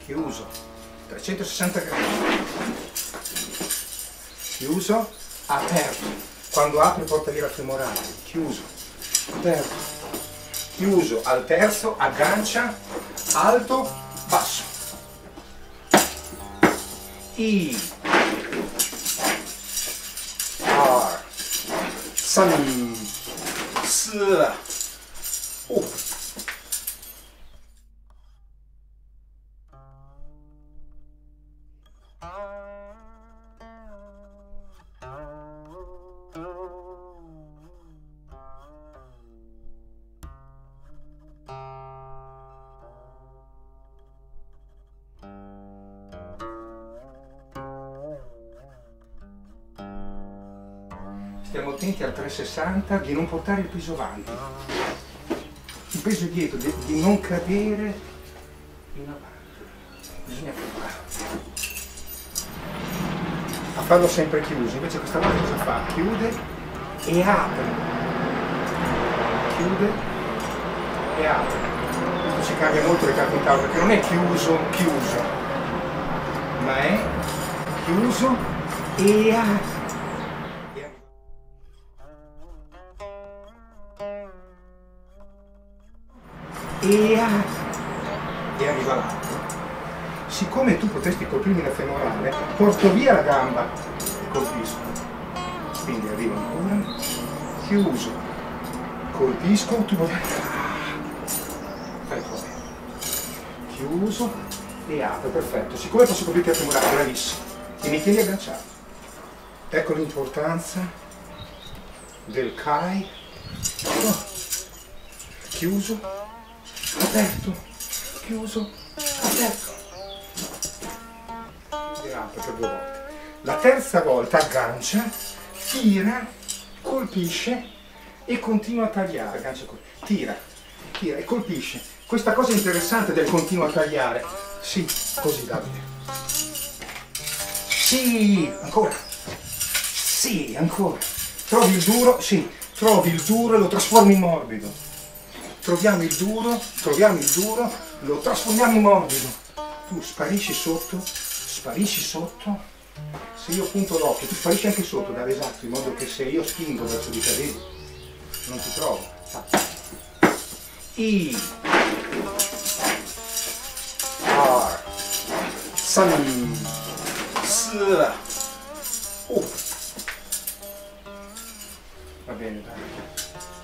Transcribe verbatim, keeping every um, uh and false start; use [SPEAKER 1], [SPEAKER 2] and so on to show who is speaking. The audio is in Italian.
[SPEAKER 1] chiuso, trecentosessanta gradi, chiuso, aperto, quando apri porta via la femorale, chiuso, aperto, chiuso, al terzo, aggancia, alto, basso, I, R, San, S, U. Stiamo attenti al trecentosessanta di non portare il peso avanti, il peso dietro, di, di non cadere in avanti, bisogna provare a farlo sempre chiuso, invece questa volta cosa fa? Chiude e apre, chiude e apre, questo ci cambia molto le carte in tavola perché non è chiuso, chiuso, ma è chiuso e apre. E, a... e arriva l'altro. Siccome tu potresti colpirmi la femorale, porto via la gamba e colpisco. Quindi arrivo ancora, chiuso, colpisco, tu vuoi... Fai fuori. Chiuso e apro, perfetto. Siccome posso colpirti la femorale, bravissimo. E mi tieni agganciato. Ecco l'importanza del Kai. Oh. Chiuso. Aperto, chiuso, aperto. E apre per due volte. La terza volta aggancia, tira, colpisce e continua a tagliare. Aggancia, tira, tira e colpisce. Questa cosa interessante del continua a tagliare. Sì, così Davide. Sì, ancora. Sì, ancora. Trovi il duro, sì, trovi il duro e lo trasformi in morbido. Troviamo il duro, troviamo il duro, lo trasformiamo in morbido. Tu sparisci sotto, sparisci sotto. Se io punto l'occhio, tu sparisci anche sotto, dare esatto, in modo che se io spingo verso di te, vedi, non ti trovo. I, R, San, S, U. Va bene, dai.